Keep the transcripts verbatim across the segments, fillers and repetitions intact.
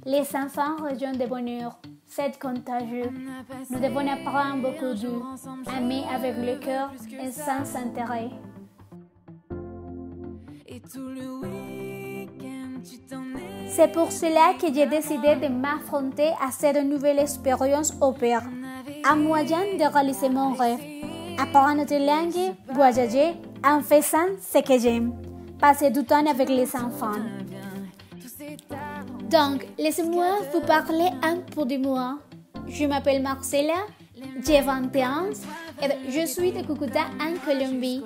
Les enfants rejoignent de bonheur. C'est contagieux. Nous devons apprendre beaucoup d'eux, aimer avec le cœur et sans intérêt. C'est pour cela que j'ai décidé de m'affronter à cette nouvelle expérience au père, un moyen de réaliser mon rêve, apprendre notre langue, voyager en faisant ce que j'aime, passer du temps avec les enfants. Donc, laissez-moi vous parler un peu de moi. Je m'appelle Marcela, j'ai vingt ans et je suis de Cúcuta en Colombie.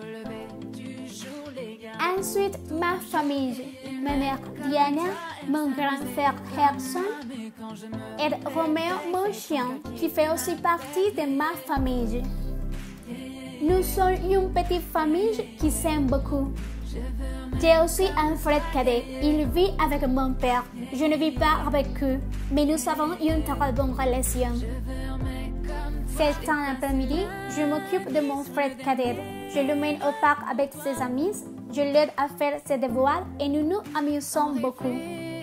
Ensuite, ma famille, ma mère Diana, mon grand frère Gerson et Roméo, mon chien, qui fait aussi partie de ma famille. Nous sommes une petite famille qui s'aime beaucoup. J'ai aussi un frère cadet. Il vit avec mon père. Je ne vis pas avec eux, mais nous avons une très bonne relation. Certains après-midi, je m'occupe de mon frère cadet. Je le mène au parc avec ses amis. Je l'aide à faire ses devoirs et nous nous amusons beaucoup.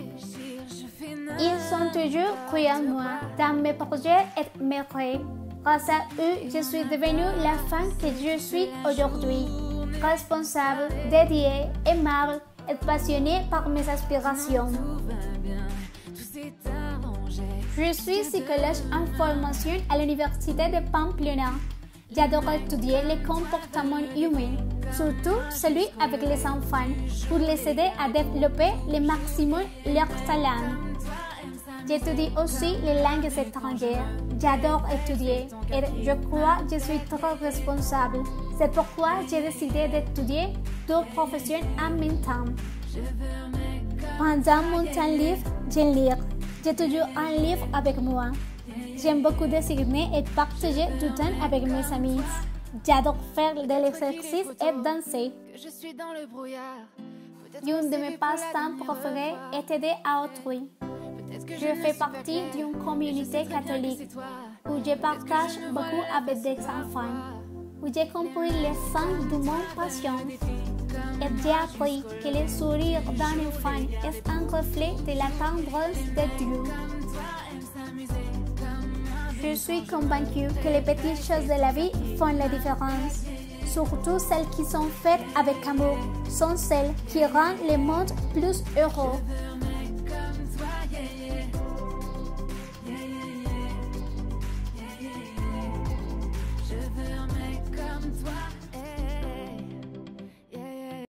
Ils sont toujours cruels en moi, dans mes projets et mes rêves. Grâce à eux, je suis devenue la femme que je suis aujourd'hui. Responsable, dédiée, aimable et passionnée par mes aspirations. Je suis psychologue en formation à l'université de Pamplona. J'adore étudier les comportements humains, surtout celui avec les enfants, pour les aider à développer le maximum leurs talents. J'étudie aussi les langues étrangères. J'adore étudier et je crois que je suis très responsable. C'est pourquoi j'ai décidé d'étudier deux professions en même temps. Pendant mon temps libre, je lis. J'ai toujours un livre avec moi. J'aime beaucoup dessiner et partager du temps avec mes amis. J'adore faire de l'exercice et danser. Une de mes passe-temps préférés est aider à autrui. Je fais partie d'une communauté catholique où je partage beaucoup avec des enfants, où j'ai compris le sens de mon passion et j'ai appris que le sourire d'un enfant est un reflet de la tendresse de Dieu. Je suis convaincue que les petites choses de la vie font la différence. Surtout celles qui sont faites avec amour sont celles qui rendent le monde plus heureux.